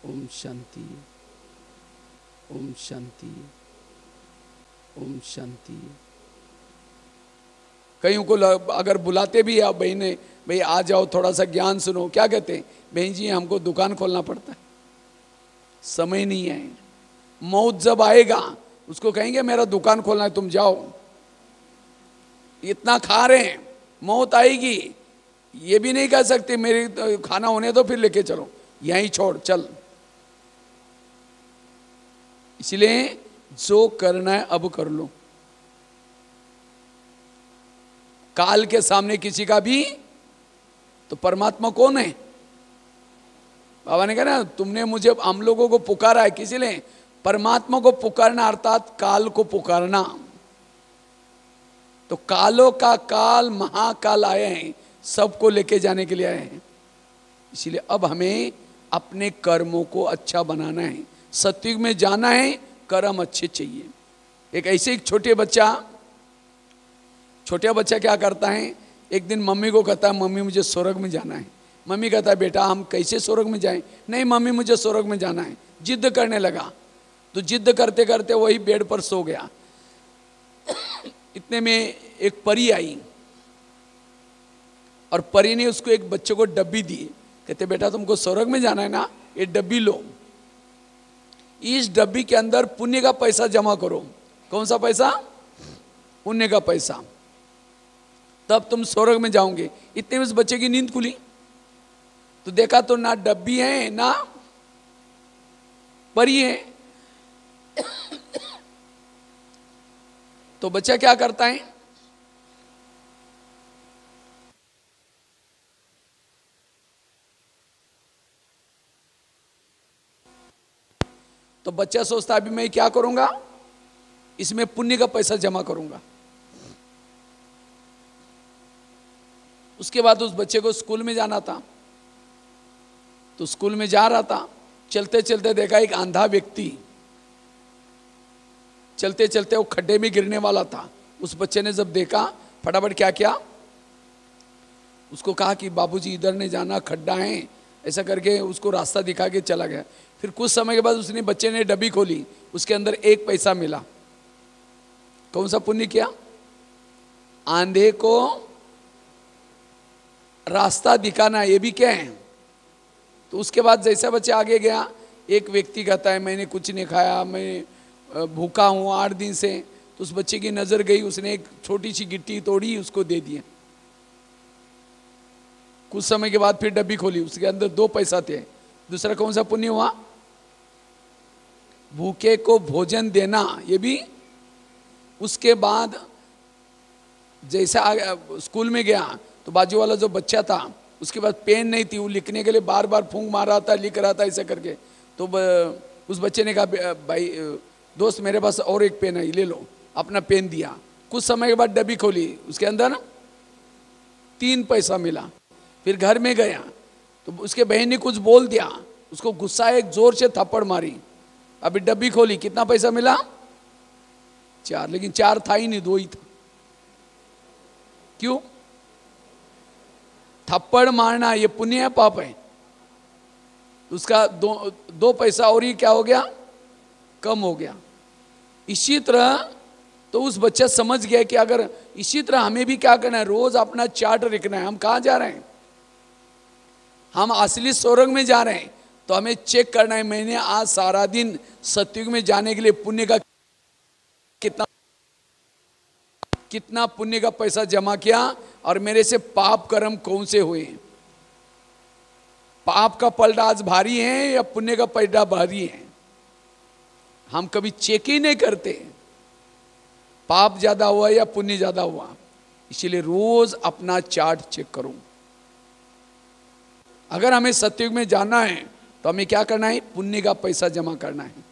ओम शांति, ओम शांति, ओम शांति। कईयों को अगर बुलाते भी आप बहने, भाई आ जाओ थोड़ा सा ज्ञान सुनो, क्या कहते हैं, बहन जी हमको दुकान खोलना पड़ता है, समय नहीं है। मौत जब आएगा उसको कहेंगे मेरा दुकान खोलना है, तुम जाओ, इतना खा रहे हैं, मौत आएगी, ये भी नहीं कह सकते मेरी खाना होने दो फिर लेके चलो, यहीं छोड़ चल। इसलिए जो करना है अब कर लो। काल के सामने किसी का भी, तो परमात्मा कौन है? बाबा ने कहा ना, तुमने मुझे, हम लोगों को पुकारा है, किसी ने परमात्मा को पुकारना अर्थात काल को पुकारना। तो कालों का काल महाकाल आए हैं, सबको लेके जाने के लिए आए हैं। इसलिए अब हमें अपने कर्मों को अच्छा बनाना है, सत्युग में जाना है, कर्म अच्छे चाहिए। एक ऐसे एक छोटा बच्चा क्या करता है, एक दिन मम्मी को कहता है मम्मी मुझे स्वर्ग में जाना है। मम्मी कहता है बेटा हम कैसे स्वर्ग में जाएं? नहीं मम्मी मुझे स्वर्ग में जाना है। जिद करने लगा, तो जिद करते करते वही बेड पर सो गया। इतने में एक परी आई और परी ने उसको एक बच्चे को डब्बी दी, कहते बेटा तुमको स्वर्ग में जाना है ना, ये डब्बी लो, इस डब्बी के अंदर पुण्य का पैसा जमा करो। कौन सा पैसा? पुण्य का पैसा, तब तुम स्वर्ग में जाओगे। इतने में उस बच्चे की नींद खुली, तो देखा तो ना डब्बी है ना परी है। तो बच्चा क्या करता है, तो बच्चा सोचता है अभी मैं क्या करूंगा, इसमें पुण्य का पैसा जमा करूंगा। उसके बाद उस बच्चे को स्कूल में जाना था, तो स्कूल में जा रहा था, चलते चलते देखा एक अंधा व्यक्ति, चलते चलते वो खड्डे में गिरने वाला था। उस बच्चे ने जब देखा, फटाफट क्या किया, उसको कहा कि बाबूजी इधर नहीं जाना, खड्डा है, ऐसा करके उसको रास्ता दिखा के चला गया। फिर कुछ समय के बाद उसने, बच्चे ने डब्बी खोली, उसके अंदर 1 पैसा मिला। कौन सा पुण्य किया? आंधे को रास्ता दिखाना, ये भी क्या है? तो उसके बाद जैसा बच्चा आगे गया, एक व्यक्ति कहता है मैंने कुछ नहीं खाया, मैं भूखा हूँ 8 दिन से। तो उस बच्चे की नजर गई, उसने एक छोटी सी गिट्टी तोड़ी, उसको दे दिया। कुछ समय के बाद फिर डब्बी खोली, उसके अंदर 2 पैसा थे। दूसरा कौन सा पुण्य हुआ? भूखे को भोजन देना, ये भी। उसके बाद जैसा स्कूल में गया, तो बाजू वाला जो बच्चा था, उसके बाद पेन नहीं थी, वो लिखने के लिए बार बार फूंक मार रहा था, लिख रहा था ऐसा करके। तो उस बच्चे ने कहा भाई दोस्त मेरे पास और एक पेन है, ले लो, अपना पेन दिया। कुछ समय के बाद डब्बी खोली, उसके अंदर 3 पैसा मिला। फिर घर में गया, तो उसके बहन ने कुछ बोल दिया, उसको गुस्सा एक जोर से थप्पड़ मारी। अभी डब्बी खोली, कितना पैसा मिला? 4, लेकिन 4 था ही नहीं, 2 ही था। क्यों? थप्पड़ मारना ये पुण्य है पाप है? उसका 2 पैसा और ही क्या हो गया, कम हो गया। इसी तरह तो उस बच्चा समझ गया कि अगर इसी तरह हमें भी क्या करना है, रोज अपना चार्ट लिखना है। हम कहाँ जा रहे हैं? हम असली स्वर्ग में जा रहे हैं, तो हमें चेक करना है मैंने आज सारा दिन सत्युग में जाने के लिए पुण्य का कितना पुण्य का पैसा जमा किया, और मेरे से पाप कर्म कौन से हुए। पाप का पलड़ा आज भारी है या पुण्य का पलड़ा भारी है? हम कभी चेक ही नहीं करते, पाप ज्यादा हुआ या पुण्य ज्यादा हुआ। इसीलिए रोज अपना चार्ट चेक करो। अगर हमें सत्युग में जाना है तो हमें क्या करना है? पुण्य का पैसा जमा करना है,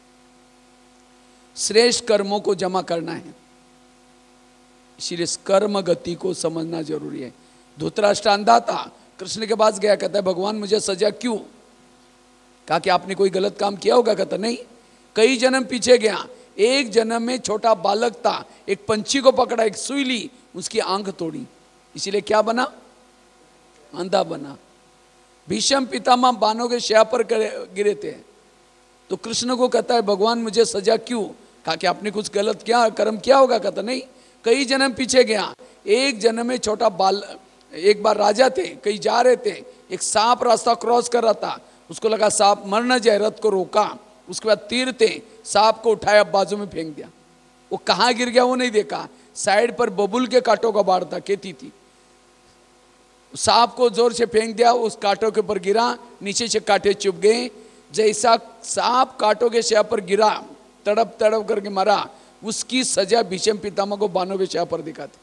श्रेष्ठ कर्मों को जमा करना है। इसीलिए कर्म गति को समझना जरूरी है। धृतराष्ट्र अंधा था, कृष्ण के पास गया, कहता है भगवान मुझे सजा क्यों? कहा कि आपने कोई गलत काम किया होगा? कहता नहीं, कई जन्म पीछे गया, एक जन्म में छोटा बालक था, एक पंछी को पकड़ा, एक सुई ली, उसकी आंख तोड़ी, इसीलिए क्या बना? अंधा बना। भीष्म पितामह बाणों के शया पर गिरे थे, तो कृष्ण को कहता है भगवान मुझे सजा क्यों? कहा कि आपने कुछ गलत क्या कर्म किया होगा? कहता नहीं, कई जन्म पीछे गया, एक जन्म में छोटा बाल, एक बार राजा थे, कहीं जा रहे थे, एक सांप रास्ता क्रॉस कर रहा था, उसको लगा सांप मर न जाए, रथ को रोका, उसके बाद तीर थे, सांप को उठाया बाजू में फेंक दिया, वो कहाँ गिर गया वो नहीं देखा, साइड पर बबुल के कांटों का बाढ़ था, खेती थी, सांप को जोर से फेंक दिया, उस कांटों के ऊपर गिरा, नीचे से कांटे चुभ गए, जैसा सांप कांटों के शया पर गिरा, तड़प तड़प करके मरा, उसकी सजा भीष्म पितामह को बाणों के शया पर दिखाते।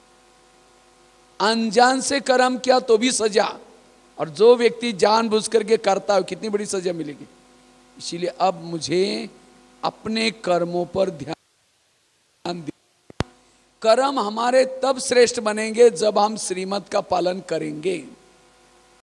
अनजान से कर्म किया तो भी सजा, और जो व्यक्ति जानबूझ करके करता है कितनी बड़ी सजा मिलेगी। इसीलिए अब मुझे अपने कर्मों पर ध्यान दे। कर्म हमारे तब श्रेष्ठ बनेंगे जब हम श्रीमत का पालन करेंगे।